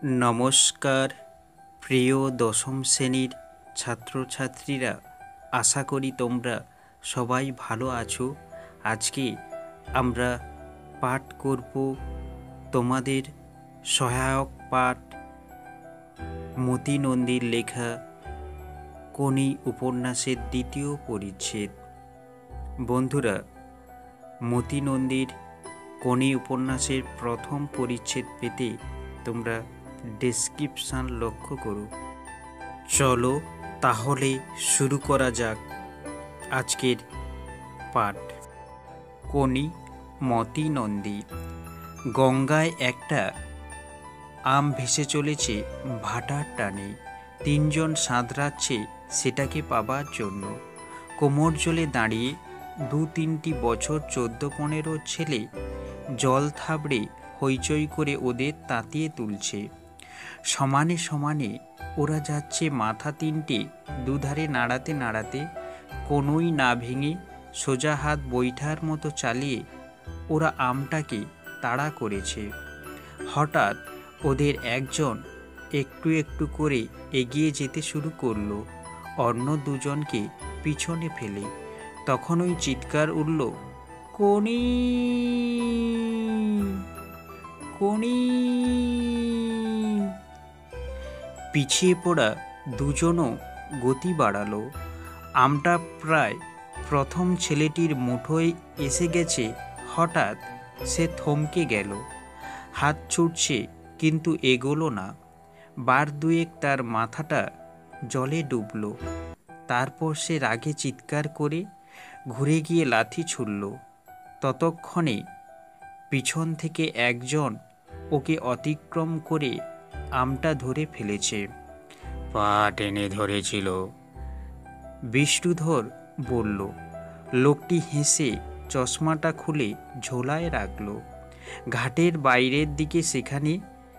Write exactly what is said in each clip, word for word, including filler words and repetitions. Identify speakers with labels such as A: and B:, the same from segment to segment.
A: নমস্কার প্রিয় দশম শ্রেণীর ছাত্রছাত্রীরা, আশা করি তোমরা সবাই ভালো আছো। আজকে আমরা পাঠ করব তোমাদের সহায়ক পাঠ মতি নন্দীর লেখা কোনি উপন্যাসের দ্বিতীয় পরিচ্ছেদ। বন্ধুরা, মতি নন্দীর কোনি উপন্যাসের প্রথম পরিচ্ছেদ পেতে তোমরা ডেসক্রিপশন লক্ষ্য করো। চলো তাহলে শুরু করা যাক আজকের পাঠ। কোনি মতি নন্দী। গঙ্গায় একটা আম ভেসে চলেছে ভাটার টানে। তিনজন সাঁতরাচ্ছে সেটাকে পাবার জন্য। কোমর জলে দাঁড়িয়ে দু তিনটি বছর চোদ্দ পনেরো ছেলে জল থাবড়ে হইচই করে ওদের তাতিয়ে তুলছে। সমানে সমানে ওরা যাচ্ছে মাথা তিনটে দুধারে নাড়াতে নাড়াতে, কোনোই না ভেঙে সোজা হাত বৈঠার মতো চালিয়ে ওরা আমটাকে তাড়া করেছে। হঠাৎ ওদের একজন একটু একটু করে এগিয়ে যেতে শুরু করলো, অন্য দুজনকে পিছনে ফেলে। তখন ওই চিৎকার উঠল, কোনি কোনি। পিছিয়ে পড়া দুজনও গতি বাড়ালো। আমটা প্রায় প্রথম ছেলেটির মুঠোয় এসে গেছে। হঠাৎ সে থমকে গেল। হাত ছুটছে কিন্তু এগোলো না। বার দুয়েক তার মাথাটা জলে ডুবল। তারপর সে রাগে চিৎকার করে ঘুরে গিয়ে লাথি ছুড়ল। ততক্ষণে পিছন থেকে একজন ওকে অতিক্রম করে আমটা ধরে ফেলেছে। পা টেনে ধরেছিল, বিষ্ণুধর বলল। লোকটি হেসে চশমাটা খুলে ঝোলায় রাখল। ঘাটের বাইরের দিকে সেখানে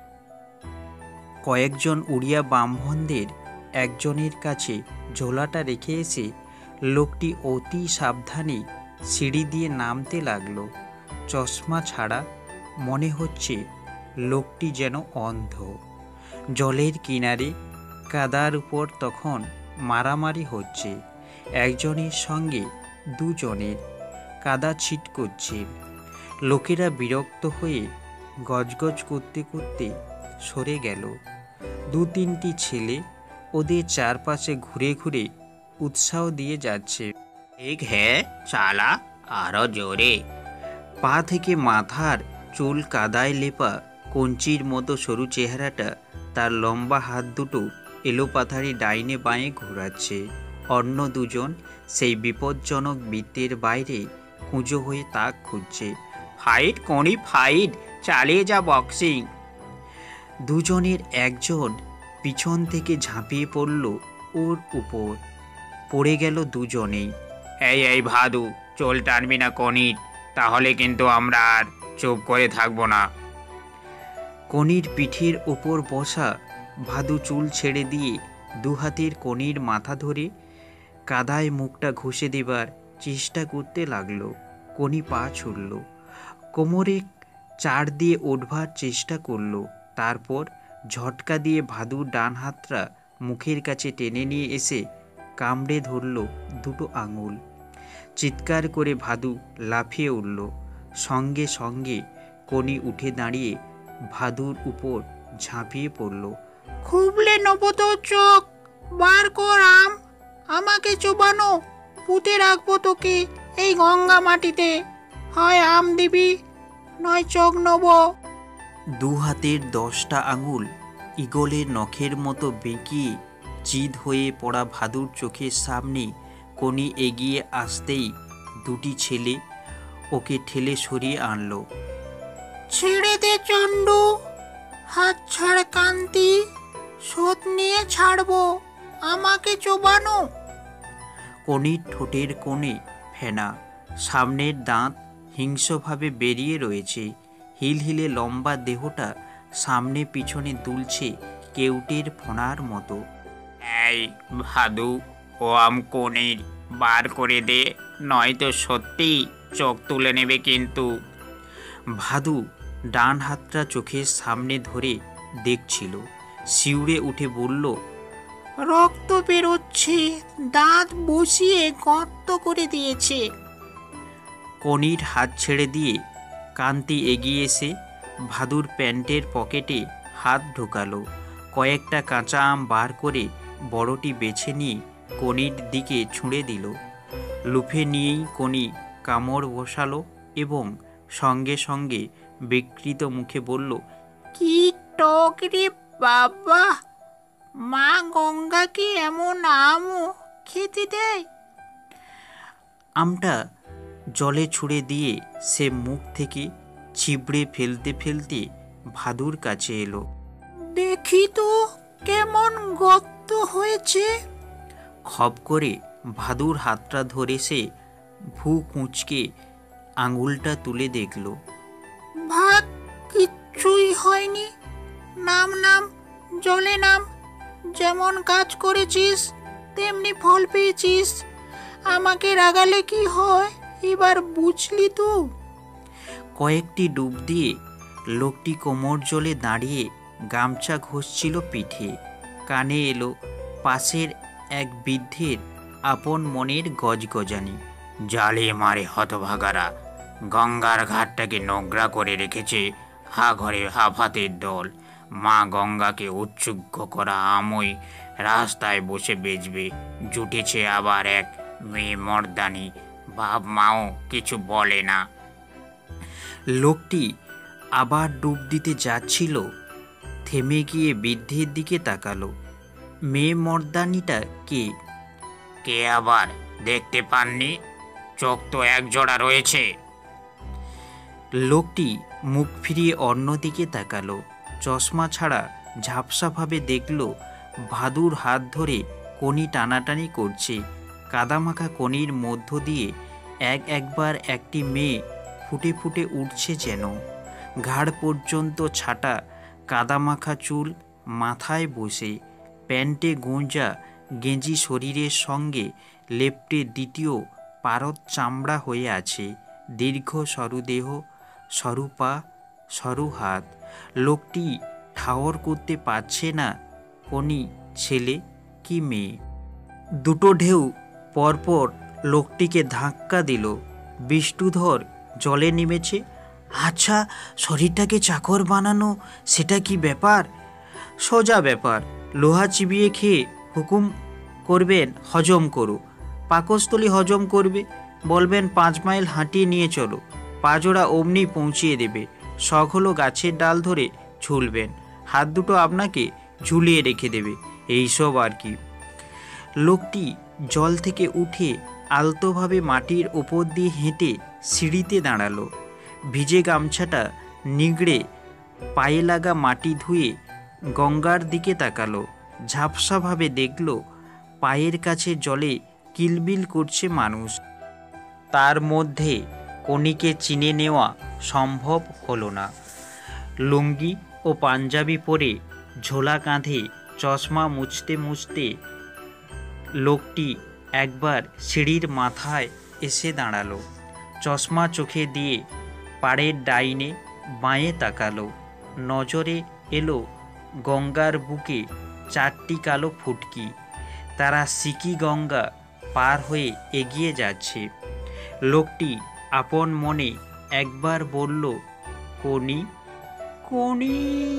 A: কয়েকজন উড়িয়া ব্রাহ্মণদের একজনের কাছে ঝোলাটা রেখে এসে লোকটি অতি সাবধানে সিঁড়ি দিয়ে নামতে লাগল। চশমা ছাড়া মনে হচ্ছে লোকটি যেন অন্ধ। জলের কিনারে কাদার উপর তখন মারামারি হচ্ছে। একজনের সঙ্গে দুজনের কাদা ছিট করছে। লোকেরা বিরক্ত হয়ে গজগজ করতে করতে সরে গেল। দু তিনটি ছেলে ওদের চারপাশে ঘুরে ঘুরে উৎসাহ দিয়ে যাচ্ছে। এক হ্যাঁ চালা, আরো জোরে। পা থেকে মাথার চুল কাদায় লেপা কঞ্চির মতো সরু চেহারাটা তার লম্বা হাত দুটো এলোপাথারি ডাইনে বাঁয়ে ঘোরাচ্ছে। অন্য দুজন সেই বিপজ্জনক বৃত্তের বাইরে কুঁজো হয়ে তাক খুঁজছে। ফাইট কোনি ফাইট, চালিয়ে যা বক্সিং। দুজনের একজন পিছন থেকে ঝাঁপিয়ে পড়ল ওর উপর। পড়ে গেল দুজনেই। এই এই ভাদু, চোল টানবি না কনির, তাহলে কিন্তু আমরা আর চুপ করে থাকবো না। কনির পিঠের ওপর বসা ভাদু চুল ছেড়ে দিয়ে দু হাতের কনির মাথা ধরে কাদায় মুখটা ঘষে দেবার চেষ্টা করতে লাগলো। কনি পা ছুড়ল, কোমরে চার দিয়ে উঠবার চেষ্টা করলো। তারপর ঝটকা দিয়ে ভাদুর ডান হাতটা মুখের কাছে টেনে নিয়ে এসে কামড়ে ধরল দুটো আঙুল। চিৎকার করে ভাদু লাফিয়ে উঠল। সঙ্গে সঙ্গে কনি উঠে দাঁড়িয়ে ভাদুর উপর ঝাঁপিয়ে পড়ল। খুবলে নেবো তোর চোখ, বার কর আম, আমাকে চোবানো, পুঁতে রাখবো তোকে এই গঙ্গা মাটিতে। হয় আম দিবি, নয় চোখ নেব। দু হাতের দশটা আঙুল ঈগলের নখের মতো বেঁকিয়ে চিদ হয়ে পড়া ভাদুর চোখের সামনে কনি এগিয়ে আসতেই দুটি ছেলে ওকে ঠেলে সরিয়ে আনলো। ছেড়ে দে চন্ডু, হাত ছাড় কান্তি, শোধ নিয়ে ছাড়বো, আমাকে চোবানো। কনির ঠোঁটের কোণে ফেনা, সামনের দাঁত হিংস্রভাবে বেরিয়ে রয়েছে। হিলহিলে লম্বা দেহটা সামনে পিছনে দুলছে কেউটের ফোনার মতো। এই ভাদু, ও আম কনির, বার করে দে, নয়তো সত্যি চোখ তুলে নেবে কিন্তু। ভাদু ডান হাতটা চোখের সামনে ধরে দেখছিল। শিউরে উঠে বলল,
B: রক্ত বেরোচ্ছে, দাঁত বসিয়ে গর্ত করে দিয়েছে।
A: কনির হাত ছেড়ে দিয়ে কান্তি এগিয়ে এসে ভাদুর প্যান্টের পকেটে হাত ঢোকালো। কয়েকটা কাঁচা আম বার করে বড়টি বেছে নিয়ে কনির দিকে ছুঁড়ে দিল। লুফে নিয়েই কনি কামড় বসালো এবং সঙ্গে সঙ্গে বিকৃত মুখে বলল,
B: কি টক রে বাবা! মা গঙ্গাকে এমন আমও খেতে দেয়?
A: আমটা জলে ছুঁড়ে দিয়ে সে মুখ থেকে চিবড়ে ফেলতে ফেলতে ভাদুর কাছে এলো।
B: দেখি তো কেমন গর্ত হয়েছে।
A: খপ করে ভাদুর হাতটা ধরে সে ভু কুঁচকে আঙুলটা তুলে দেখল।
B: ভাগ, কিচ্ছুই হয়নি। নাম নাম, জলে নাম। যেমন কাজ করেছিস তেমনি ফল পেয়েছিস। আমাকে রাগালে কি হয় এবার বুঝলি তো?
A: কয়েকটি ডুব দিয়ে লোকটি কোমর জলে দাঁড়িয়ে গামছা ঘষছিল পিঠে। কানে এলো পাশের এক বৃদ্ধের আপন মনের গজগজানি। জালে মারে হতভাগারা, গঙ্গার ঘাটটাকে নোংরা করে রেখেছে হা ঘরে হাফাতের দল। মা গঙ্গাকে উৎসুগ্গ করা আমই রাস্তায় বসে বেচবে। জুটেছে আবার এক মেয়ে মর্দানি, বাপ মাও কিছু বলে না। লোকটি আবার ডুব দিতে যাচ্ছিল, থেমে গিয়ে বৃদ্ধের দিকে তাকালো। মেয়ে মর্দানিটা কে? কে আবার, দেখতে পাননি? চোখ তো এক জোড়া রয়েছে। লোকটি মুখ ফিরিয়ে অন্যদিকে তাকালো। চশমা ছাড়া ঝাপসাভাবে দেখল ভাদুর হাত ধরে কনি টানাটানি করছে। কাদামাখা কনির মধ্য দিয়ে এক একবার একটি মেয়ে ফুটে ফুটে উঠছে যেন। ঘাড় পর্যন্ত ছাটা কাদামাখা চুল মাথায় বসে, প্যান্টে গোঁজা গেঞ্জি শরীরের সঙ্গে লেপ্টে দ্বিতীয় পারদ চামড়া হয়ে আছে। দীর্ঘ সরু দেহ, সরু পা, সরু হাত। লোকটি ঠাওর করতে পারছে না কোনি ছেলে কি মেয়ে। দুটো ঢেউ পরপর লোকটিকে ধাক্কা দিল। বিষ্ণুধর জলে নেমেছে। আচ্ছা, শরীরটাকে চাকর বানানো সেটা কি ব্যাপার? সোজা ব্যাপার। লোহা চিবিয়ে খেয়ে হুকুম করবেন হজম করো, পাকস্থলী হজম করবে। বলবেন পাঁচ মাইল হাঁটিয়ে নিয়ে চলো, পাজোড়া অমনি পৌঁছিয়ে দেবে। শখ হলো গাছের ডাল ধরে ঝুলবেন, হাত দুটো আপনাকে ঝুলিয়ে রেখে দেবে, এইসব আর কি। লোকটি জল থেকে উঠে আলতোভাবে মাটির ওপর দিয়ে হেঁটে সিঁড়িতে দাঁড়ালো। ভিজে গামছাটা নিগড়ে পায়ে লাগা মাটি ধুয়ে গঙ্গার দিকে তাকালো। ঝাপসাভাবে দেখল পায়ের কাছে জলে কিলবিল করছে মানুষ। তার মধ্যে কনিকে চিনে নেওয়া সম্ভব হলো না। লুঙ্গি ও পাঞ্জাবি পরে ঝোলা কাঁধে চশমা মুছতে মুছতে লোকটি একবার সিঁড়ির মাথায় এসে দাঁড়ালো। চশমা চোখে দিয়ে পাড়ের ডাইনে বাঁয়ে তাকালো। নজরে এলো গঙ্গার বুকে চারটি কালো ফুটকি। তারা সিকি গঙ্গা পার হয়ে এগিয়ে যাচ্ছে। লোকটি আপন মনে একবার বলল, কনি, কনি।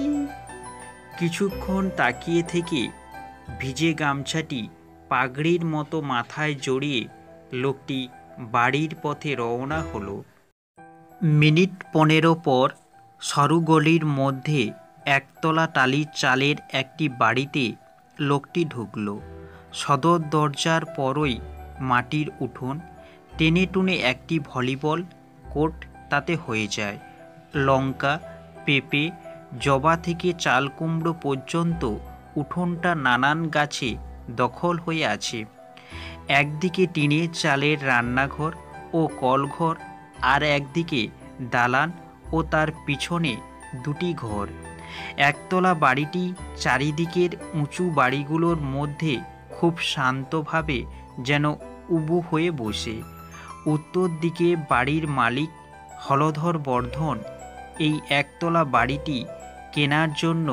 A: কিছুক্ষণ তাকিয়ে থেকে ভিজে গামছাটি পাগড়ির মতো মাথায় জড়িয়ে লোকটি বাড়ির পথে রওনা হলো। মিনিট পনেরো পর সরু গলির মধ্যে একতলা টালির চালের একটি বাড়িতে লোকটি ঢুকল। সদর দরজার পরই মাটির উঠোন। টেনে টুনে একটি ভলিবল কোর্ট তাতে হয়ে যায়। লঙ্কা, পেঁপে, জবা থেকে চাল কুমড়ো পর্যন্ত উঠোনটা নানান গাছে দখল হয়ে আছে। একদিকে টিনের চালের রান্নাঘর ও কলঘর, আর একদিকে দালান ও তার পিছনে দুটি ঘর। একতলা বাড়িটি চারিদিকের উঁচু বাড়িগুলোর মধ্যে খুব শান্তভাবে যেন উবু হয়ে বসে। উত্তর দিকে বাড়ির মালিক হলধর বর্ধন এই একতলা বাড়িটি কেনার জন্য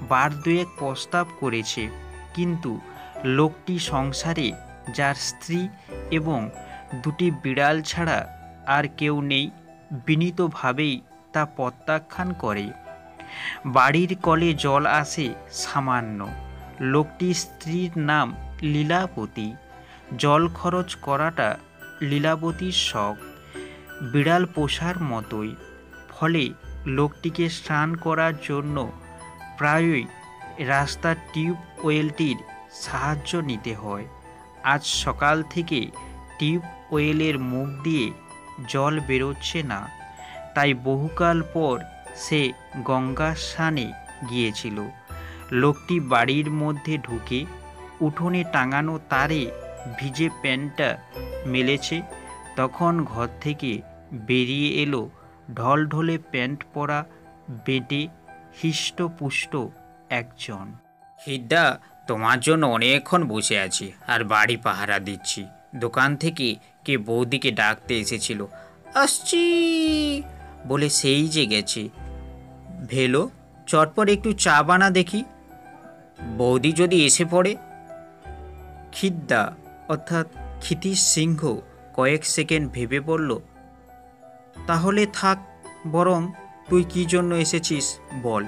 A: বার দুয়েক প্রস্তাব করেছে, কিন্তু লোকটি সংসারে যার স্ত্রী এবং দুটি বিড়াল ছাড়া আর কেউ নেই, বিনীতভাবেই তা প্রত্যাখ্যান করে। বাড়ির কলে জল আসে সামান্য। লোকটির স্ত্রীর নাম লীলাবতী। জল খরচ করাটা লীলাবতীর শখ, বিড়াল পোষার মতোই। ফলে লোকটিকে স্নান করার জন্য প্রায়ই রাস্তার টিউবওয়েলটির সাহায্য নিতে হয়। আজ সকাল থেকে টিউবওয়েলের মুখ দিয়ে জল বেরোচ্ছে না, তাই বহুকাল পর সে গঙ্গা স্নানে গিয়েছিল। লোকটি বাড়ির মধ্যে ঢুকে উঠোনে টাঙানো তারে ভিজে প্যান্টটা মেলেছে, তখন ঘর থেকে বেরিয়ে এলো ঢলঢলে প্যান্ট পরা বেঁটে হিষ্টপুষ্ট একজন।
C: হিড্ডা, তোমার জন্য অনেকক্ষণ বসে আছি আর বাড়ি পাহারা দিচ্ছি। দোকান থেকে কে বৌদিকে ডাকতে এসেছিল, আসছি বলে সেই যে গেছে। ভেলো, চটপট একটু চা বানা দেখি, বৌদি যদি এসে পড়ে।
A: খিদ্দা অর্থাৎ ক্ষিতিশ সিংহ কয়েক সেকেন্ড ভেবে বলল, তাহলে থাক, বরং তুই কি জন্য এসেছিস বল।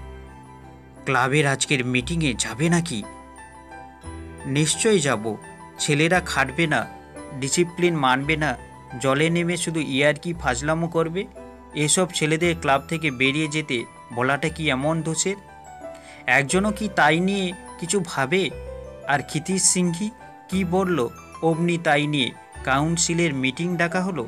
C: ক্লাবের আজকের মিটিংয়ে যাবে নাকি?
A: নিশ্চয়ই যাব। ছেলেরা খাটবে না, ডিসিপ্লিন মানবে না, জলে নেমে শুধু ইয়ার্কি ফাজলামো করবে। এসব ছেলেদের ক্লাব থেকে বেরিয়ে যেতে বলাটা কি এমন দোষের? একজনও কি তাই নিয়ে কিছু ভাবে? আর ক্ষিতিশ সিংহি কি বলল অমনি তাই নিয়ে কাউন্সিলের মিটিং ডাকা হলো?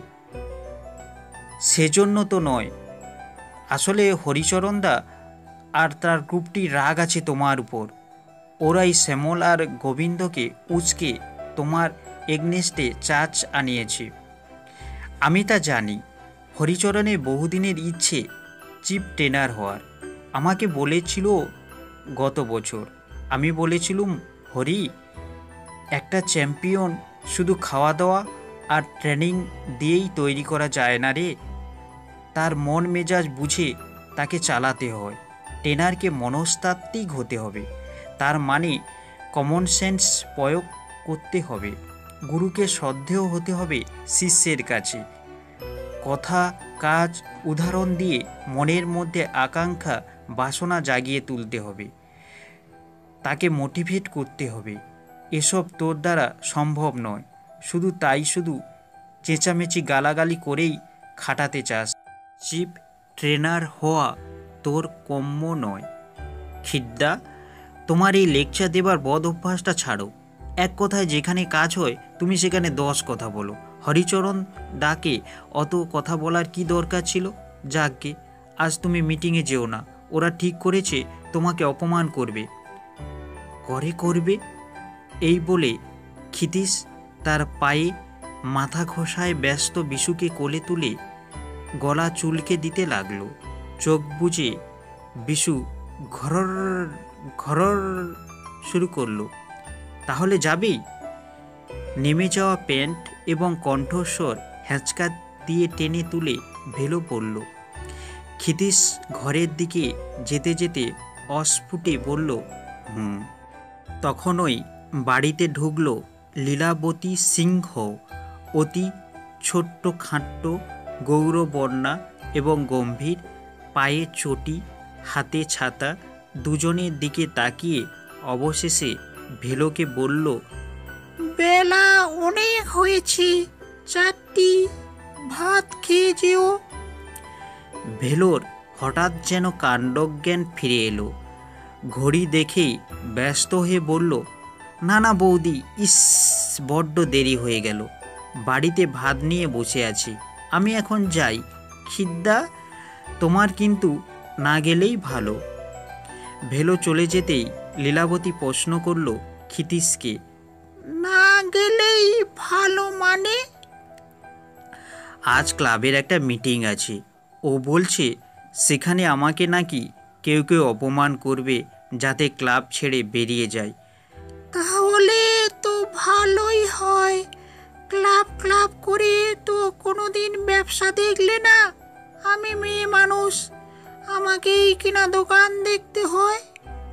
A: সেজন্য তো নয়। আসলে হরিচরণদা আর তার গ্রুপটি রাগ আছে তোমার উপর। ওরাই শ্যামল আর গোবিন্দকে উচকে তোমার এগনেস্টে চার্জ আনিয়েছে। আমি তা জানি। হরিচরণের বহুদিনের ইচ্ছে চিফ ট্রেনার হওয়ার। আমাকে বলেছিল গত বছর। আমি বলেছিলুম, হরি, একটা চ্যাম্পিয়ন শুধু খাওয়া দাওয়া আর ট্রেনিং দিয়েই তৈরি করা যায় না রে। তার মন মেজাজ বুঝে তাকে চালাতে হয়। ট্রেনারকে মনস্তাত্ত্বিক হতে হবে, তার মানে কমন সেন্স প্রয়োগ করতে হবে। গুরুকে শ্রদ্ধেয় হতে হবে শিষ্যের কাছে। কথা, কাজ, উদাহরণ দিয়ে মনের মধ্যে আকাঙ্ক্ষা, বাসনা জাগিয়ে তুলতে হবে, তাকে মোটিভেট করতে হবে। এসব তোর দ্বারা সম্ভব নয়। শুধু তাই শুধু চেঁচামেচি গালাগালি করেই খাটাতে চাস। চিফ ট্রেনার হওয়া তোর কম্য নয়। খিদ্দা, তোমার এই লেকচার দেবার বদ অভ্যাসটা ছাড়ো। এক কথায় যেখানে কাজ হয় তুমি সেখানে দশ কথা বলো। হরিচরণ ডাকে অত কথা বলার কি দরকার ছিল? যাকগে, আজ তুমি মিটিংয়ে যেও না। ওরা ঠিক করেছে তোমাকে অপমান করবে। করে করবে? এই বলে ক্ষিতিশ তার পায়ে মাথা ঘষায় ব্যস্ত বিশুকে কোলে তুলে গলা চুলকে দিতে লাগলো। চোখ বুজে বিশু ঘরর ঘরর শুরু করলো। তাহলে যাবেই? নেমে যাওয়া প্যান্ট এবং কণ্ঠস্বর হ্যাঁচকা দিয়ে টেনে তুলে ভেলো পড়ল। ক্ষিতিশ ঘরের দিকে যেতে যেতে অস্ফুটে বলল, হুম। তখনই বাড়িতে ঢুকল লীলাবতী সিংহ, অতি ছোট্ট খাট্ট, গৌরবর্ণা এবং গম্ভীর, পায়ে চটি, হাতে ছাতা। দুজনের দিকে তাকিয়ে অবশেষে ভেলোকে বলল,
B: বেলা অনেক হয়েছে, চারটি, ভাত খেয়ে যেও।
A: ভেলোর হঠাৎ যেন কাণ্ডজ্ঞান ফিরে এলো। ঘড়ি দেখেই ব্যস্ত হয়ে বলল, না না বৌদি, ইস, বড্ড দেরি হয়ে গেল। বাড়িতে ভাত নিয়ে বসে আছি, আমি এখন যাই। খিদ্দা, তোমার কিন্তু না গেলেই ভালো। ভেলো চলে যেতেই লীলাবতী প্রশ্ন করল ক্ষিতিশকে,
B: না গেলেই ভালো মানে?
A: আজ ক্লাবের একটা মিটিং আছে। ও বলছে সেখানে আমাকে নাকি কেউ কেউ অপমান করবে যাতে ক্লাব ছেড়ে বেরিয়ে যায়।
B: তাহলে তো ভালোই হয়। ক্লাব ক্লাব করে তো কোনোদিন ব্যবসা দেখলে না। আমি মেয়ে মানুষ, আমাকেই কিনা দোকান দেখতে হয়।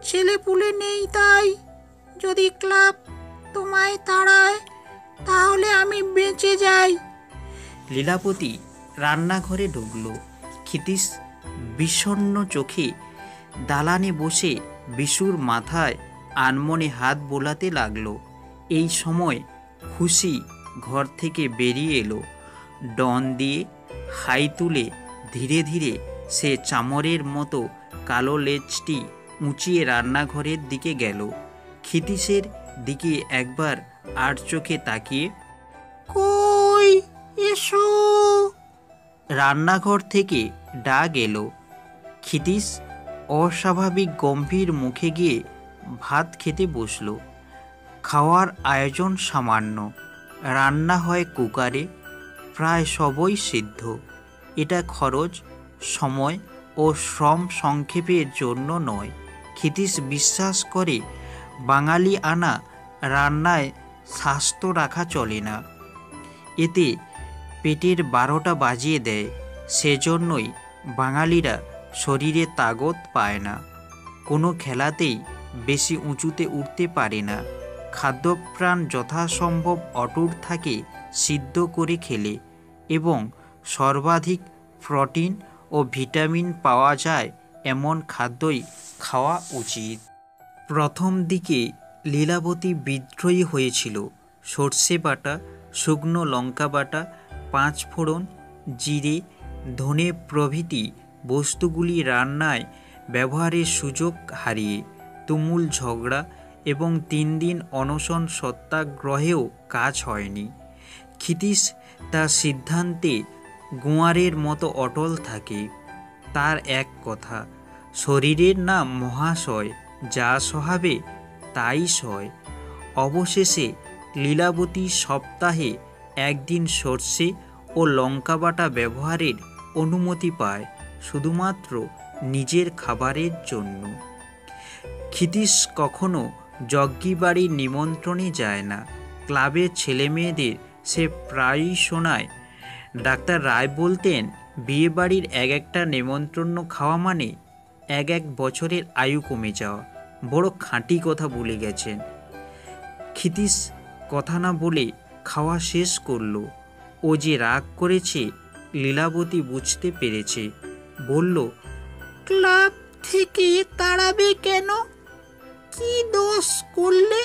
B: ছেলেপুলে নেই, তাই যদি ক্লাব তোমায় তাড়ায় তাহলে আমি বেঁচে যাই।
A: লীলাবতী রান্নাঘরে ঢুকল। ক্ষিতীশ বিষণ্ণ চোখে দালানে বসে বিশুর মাথায় আনমনে হাত বোলাতে লাগলো। এই সময় খুশি ঘর থেকে বেরিয়ে এলো। ডন দিয়ে হাই তুলে ধীরে ধীরে সে চামরের মতো কালো লেজটি উঁচিয়ে রান্নাঘরের দিকে গেল। ক্ষিতীশের দিকে একবার আর চোখে তাকিয়ে,
B: কই, এসো।
A: রান্নাঘর থেকে ডাক এলো। ক্ষিতীশ অস্বাভাবিক গম্ভীর মুখে গিয়ে ভাত খেতে বসল। খাওয়ার আয়োজন সামান্য। রান্না হয় কুকারে, প্রায় সবই সিদ্ধ। এটা খরচ, সময় ও শ্রম সংক্ষেপের জন্য নয়। ক্ষিতীশ বিশ্বাস করে বাঙালি আনা রান্নায় স্বাস্থ্য রাখা চলে না, এতে পেটের বারোটা বাজিয়ে দেয়। সেজন্যই বাঙালিরা শরীরে তাগত পায় না, কোনো খেলাতেই বেশি উঁচুতে উঠতে পারে না। খাদ্যপ্রাণ যথাসম্ভব অটুট থাকে সিদ্ধ করে খেলে, এবং সর্বাধিক প্রোটিন ও ভিটামিন পাওয়া যায় এমন খাদ্যই খাওয়া উচিত। প্রথম দিকে লীলাবতী বিদ্রোহী হয়েছিল। সর্ষে বাটা, শুকনো লঙ্কা বাটা, পাঁচ ফোড়ন, জিরে, ধনে প্রভৃতি বস্তুগুলি রান্নায় ব্যবহারের সুযোগ হারিয়ে তুমুল ঝগড়া এবং তিন দিন অনশন সত্যাগ্রহেও কাজ হয়নি। ক্ষিতীশ তার সিদ্ধান্তে গোয়ারের মতো অটল থাকে। তার এক কথা, শরীরের নাম মহাশয়, যা সহাবে তাই সয়। অবশেষে লীলাবতী সপ্তাহে একদিন সর্ষে ও লঙ্কা বাটা ব্যবহারের অনুমতি পায়, শুধুমাত্র নিজের খাবারের জন্য। ক্ষিতীশ কখনো যজ্ঞী বাড়ির নিমন্ত্রণে যায় না। ক্লাবের ছেলেমেয়েদের সে প্রায়ই শোনায়। ডাক্তার রায় বলতেন, বিয়ে বাড়ির এক একটা নেমন্ত্রণ খাওয়া মানে এক এক বছরের আয়ু কমে যাওয়া। বড় খাঁটি কথা বলে গেছেন। ক্ষিতীশ কথা না বলে খাওয়া শেষ করল। ও যে রাগ করেছে লীলাবতী বুঝতে পেরেছে। বলল,
B: ক্লাব থেকে তাড়াবে কেন? কি দোষ করলে?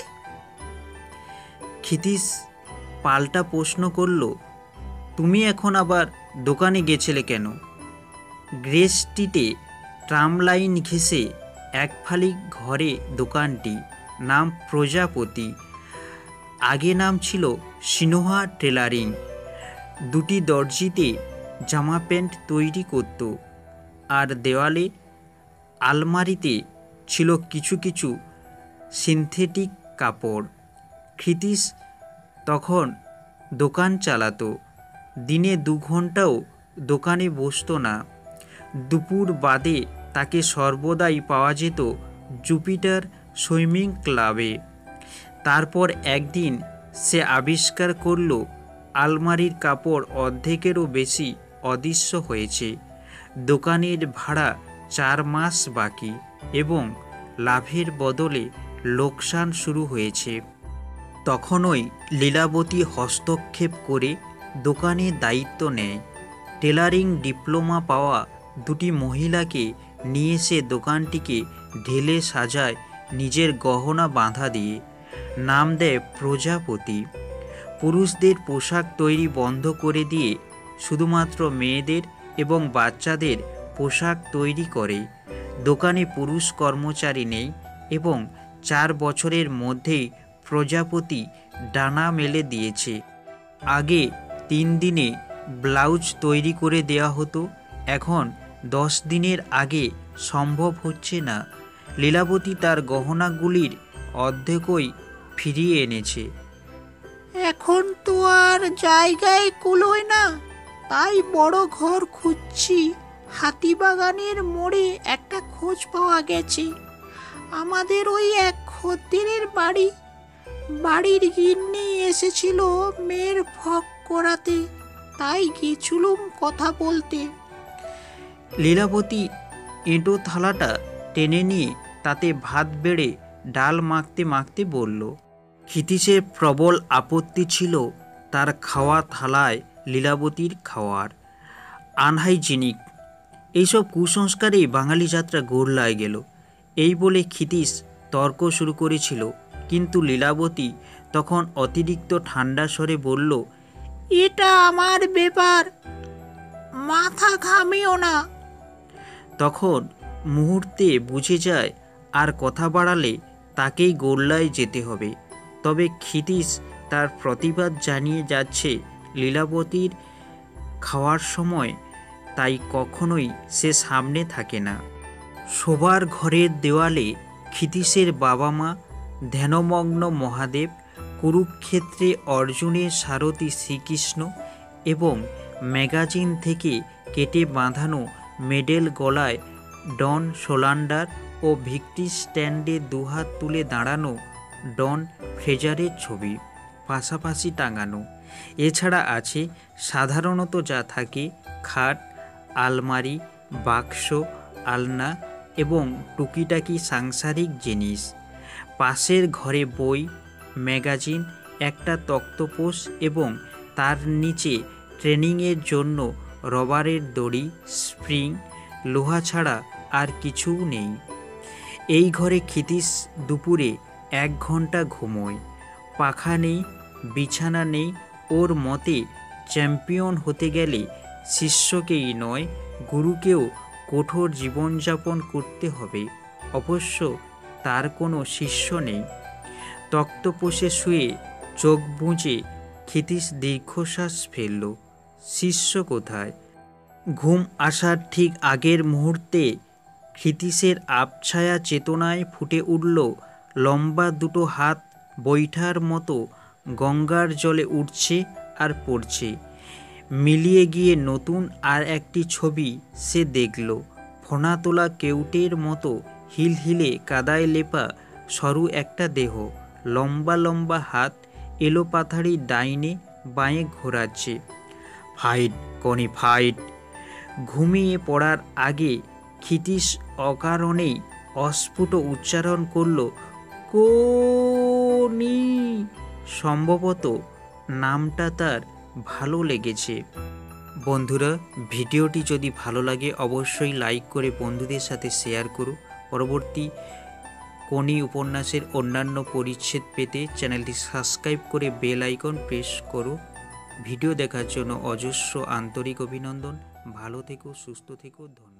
A: ক্ষিতীশ পাল্টা প্রশ্ন করল, তুমি এখন আবার দোকানে গেছিলে কেন? গ্রে স্ট্রিটে ট্রাম লাইন ঘেঁষে এক ফালি ঘরে দোকানটি। নাম প্রজাপতি। আগে নাম ছিল সিনহা টেলারিং। দুটি দর্জিতে জামা প্যান্ট তৈরি করত, আর দেওয়ালে আলমারিতে ছিল কিছু কিছু সিনথেটিক কাপড়। ক্ষিতীশ তখন দোকান চালাতো। দিনে দু ঘন্টাও দোকানে বসতো না। দুপুর বাদে তাকে সর্বদাই পাওয়া যেত জুপিটার সুইমিং ক্লাবে। তারপর একদিন সে আবিষ্কার করল আলমারির কাপড় অর্ধেকেরও বেশি অদৃশ্য হয়েছে। দোকানের ভাড়া চার মাস বাকি এবং লাভের বদলে লোকসান শুরু হয়েছে। তখনই লীলাবতী হস্তক্ষেপ করে দোকানের দায়িত্ব নেয়। টেলারিং ডিপ্লোমা পাওয়া দুটি মহিলাকে নিয়ে সে দোকানটিকে ঢেলে সাজায় নিজের গহনা বাঁধা দিয়ে। নাম দেয় প্রজাপতি। পুরুষদের পোশাক তৈরি বন্ধ করে দিয়ে শুধুমাত্র মেয়েদের এবং বাচ্চাদের পোশাক তৈরি করে। দোকানে পুরুষ কর্মচারী নেই এবং চার বছরের মধ্যেই প্রজাপতি ডানা মেলে দিয়েছে। আগে তিন দিনে ব্লাউজ তৈরি করে দেওয়া হতো, এখন দশ দিনের আগে সম্ভব হচ্ছে না। লীলাবতী তার গহনাগুলির অর্ধেকই ফিরিয়ে এনেছে।
B: এখন তো আর জায়গায় কুলোয় না, তাই বড় ঘর খুঁজছি। হাতিবাগানের মোড়ে একটা খোঁজ পাওয়া গেছে। আমাদের ওই এক খদ্দেরের বাড়ি। বাড়ির গিন্নি এসেছিল মেয়ের ফক করাতে, তাই গেছিলুম কথা বলতে।
A: লীলাবতী এঁটো থালাটা টেনে নিয়ে তাতে ভাত বেড়ে ডাল মাখতে মাখতে বলল। ক্ষিতীশের প্রবল আপত্তি ছিল তার খাওয়া থালায় লীলাবতীর খাওয়ার। আনহাইজিনিক এইসব কুসংস্কারেই বাঙালি যাত্রা গোড়লায় গেল। এই বলে ক্ষিতীশ তর্ক শুরু করেছিল, কিন্তু লীলাবতী তখন অতিরিক্ত ঠান্ডা স্বরে বলল,
B: এটা আমার ব্যাপার, মাথা ঘামিও না।
A: তখন মুহূর্তে বুঝে যায় আর কথা বাড়ালে তাকেই গোল্লায় যেতে হবে। তবে ক্ষিতীশ তার প্রতিবাদ জানিয়ে যাচ্ছে লীলাবতীর খাওয়ার সময়, তাই কখনোই সে সামনে থাকে না। শোবার ঘরের দেওয়ালে ক্ষিতীশের বাবা মা, ধ্যানমগ্ন মহাদেব, কুরুক্ষেত্রে অর্জুনের সারথি শ্রীকৃষ্ণ এবং ম্যাগাজিন থেকে কেটে বাঁধানো মেডেল গলায় ডন সোলান্ডার ও ভিক্টি স্ট্যান্ডে দুহাত তুলে দাঁড়ানো ডন ফ্রেজারের ছবি পাশাপাশি টাঙানো। এছাড়া আছে সাধারণত যা থাকে খাট, আলমারি, বাক্স, আলনা এবং টুকিটাকি সাংসারিক জিনিস। পাশের ঘরে বই, ম্যাগাজিন, একটা তক্তপোষ এবং তার নিচে ট্রেনিংয়ের জন্য রবারের দড়ি, স্প্রিং, লোহা ছাড়া আর কিছুও নেই। এই ঘরে ক্ষিতীশ দুপুরে এক ঘন্টা ঘুমোয়। পাখা নেই, বিছানা নেই। ওর মতে চ্যাম্পিয়ন হতে গেলে শিষ্যকেই নয়, গুরুকেও কঠোর জীবনযাপন করতে হবে। অবশ্য তার কোনো শিষ্য নেই। তক্তপোষে শুয়ে চোখ বুজে ক্ষিতীশ দীর্ঘশ্বাস ফেলল। শিষ্য কোথায়? ঘুম আসার ঠিক আগের মুহূর্তে ক্ষিতীশের আবছায়া চেতনায় ফুটে উঠল লম্বা দুটো হাত বৈঠার মতো গঙ্গার জলে উঠছে আর পড়ছে। মিলিয়ে গিয়ে নতুন আর একটি ছবি সে দেখল। ফোনা তোলা কেউটের মতো হিলহিলে কাদায় লেপা সরু একটা দেহ, লম্বা লম্বা হাত, এলোপাথাড়ি ডাইনে বাঁয়ে ঘোরাচ্ছে। Fight কনি fight. ঘুমিয়ে পড়ার আগে ক্ষিতীশ অকারণেই অস্ফুট উচ্চারণ করল, কোনি। সম্ভবত নামটা তার ভালো লেগেছে। বন্ধুরা, ভিডিওটি যদি ভালো লাগে অবশ্যই লাইক করে বন্ধুদের সাথে শেয়ার করো। পরবর্তী কোনি উপন্যাসের অন্যান্য পরিচ্ছেদ পেতে চ্যানেলটি সাবস্ক্রাইব করে বেল আইকন প্রেস করো। ভিডিও দেখার জন্য অজস্র আন্তরিক অভিনন্দন। ভালো থেকো, সুস্থ থেকো, ধন্যবাদ।